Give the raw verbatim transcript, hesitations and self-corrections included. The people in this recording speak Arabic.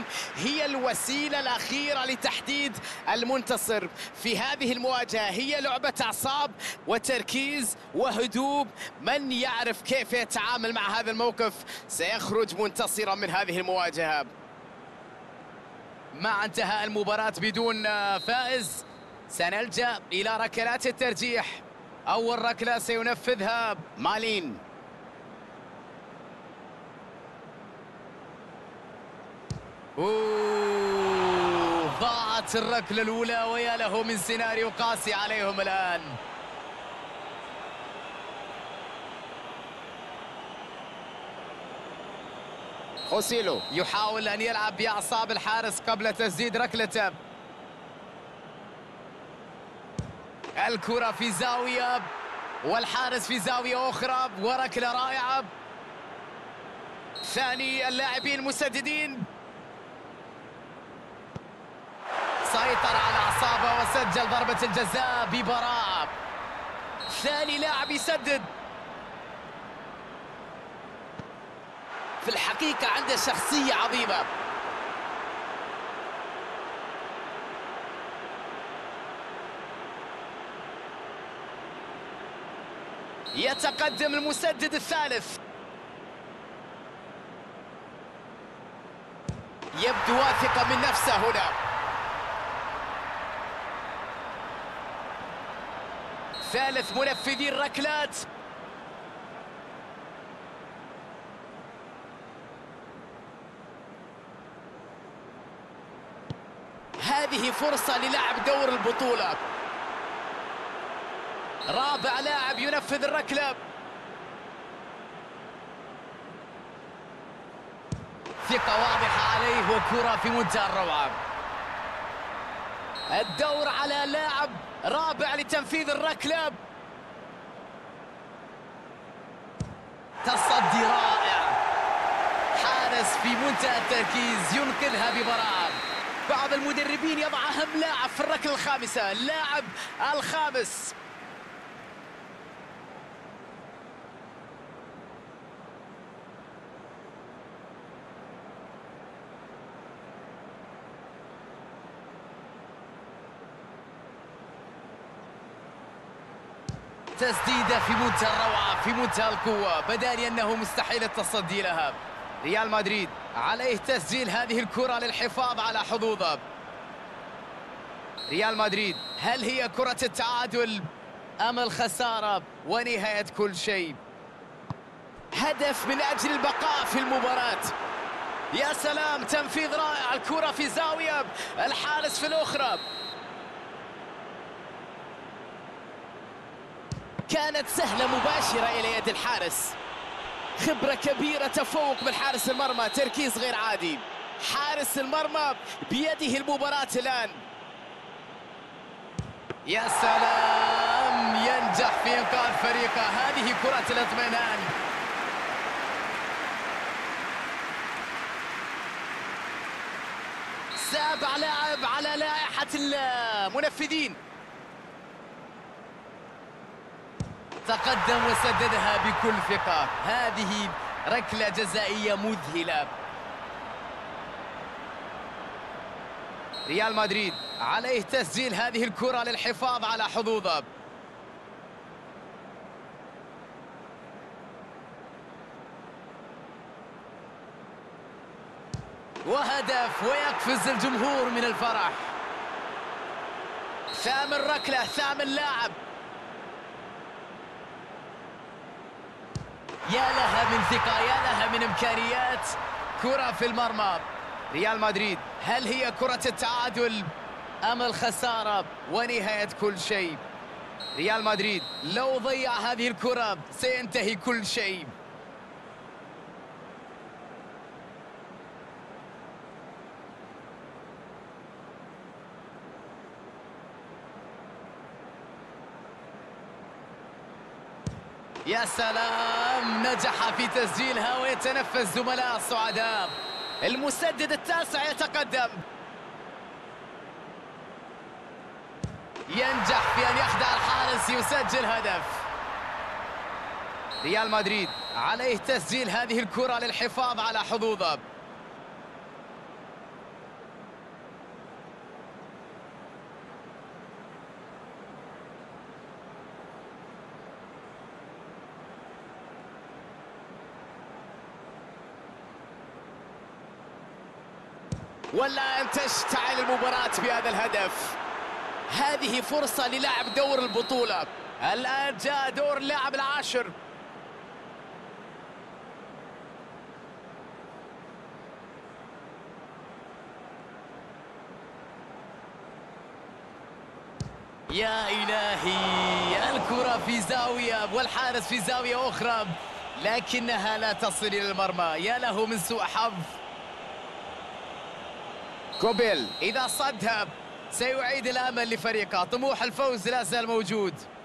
هي الوسيلة الأخيرة لتحديد المنتصر في هذه المواجهة. هي لعبة أعصاب وتركيز وهدوء. من يعرف كيف يتعامل مع هذا الموقف سيخرج منتصرا من هذه المواجهة. مع انتهاء المباراة بدون فائز سنلجأ إلى ركلات الترجيح. أول ركلة سينفذها مالين. أوه، ضاعت الركلة الأولى ويا له من سيناريو قاسي عليهم الآن. خوسيلو يحاول أن يلعب بأعصاب الحارس قبل تسديد ركلته. الكرة في زاوية والحارس في زاوية أخرى وركلة رائعة. ثاني اللاعبين المسددين سيطر على أعصابه وسجل ضربة الجزاء ببراعة. ثاني لاعب يسدد. في الحقيقة عنده شخصية عظيمة. يتقدم المسدد الثالث. يبدو واثقا من نفسه هنا. ثالث منفذي الركلات. هذه فرصة للعب دور البطولة. رابع لاعب ينفذ الركلة. ثقة واضحة عليه وكرة في منتهى الروعة. الدور على لاعب رابع لتنفيذ الركلة. تصدي رائع. حارس في منتهى التركيز ينقذها ببراعة. بعض المدربين يضع أهم لاعب في الركلة الخامسة، اللاعب الخامس. تسديدة في منتهى الروعة في منتهى القوة، بداني أنه مستحيل التصدي لها. ريال مدريد عليه تسجيل هذه الكرة للحفاظ على حظوظه. ريال مدريد هل هي كرة التعادل أم الخسارة ونهاية كل شيء؟ هدف من أجل البقاء في المباراة. يا سلام، تنفيذ رائع. الكرة في زاوية، الحارس في الأخرى. كانت سهلة مباشرة إلى يد الحارس. خبرة كبيرة، تفوق من حارس المرمى، تركيز غير عادي. حارس المرمى بيده المباراة الآن. يا سلام، ينجح في إنقاذ فريقه. هذه كرة الاطمئنان. سابع لاعب على لائحة المنفذين. تقدم وسددها بكل ثقة. هذه ركلة جزائية مذهلة. ريال مدريد عليه تسجيل هذه الكرة للحفاظ على حظوظه. وهدف ويقفز الجمهور من الفرح. ثامن ركلة، ثامن لاعب. يا لها من ثقة، يا لها من إمكانيات. كرة في المرمى. ريال مدريد هل هي كرة التعادل أم الخسارة ونهاية كل شيء؟ ريال مدريد لو ضيع هذه الكرة سينتهي كل شيء. يا سلام، نجح في تسجيلها ويتنفس زملاء الصعداء. المسدد التاسع يتقدم. ينجح في أن يخدع الحارس، يسجل هدف. ريال مدريد عليه تسجيل هذه الكرة للحفاظ على حظوظه. والآن تشتعل المباراة بهذا الهدف. هذه فرصة للعب دور البطولة. الآن جاء دور اللاعب العاشر. يا إلهي، الكرة في زاوية والحارس في زاوية أخرى، لكنها لا تصل إلى المرمى. يا له من سوء حظ. كوبيل إذا صدها سيعيد الأمل لفريقه. طموح الفوز لا زال موجود.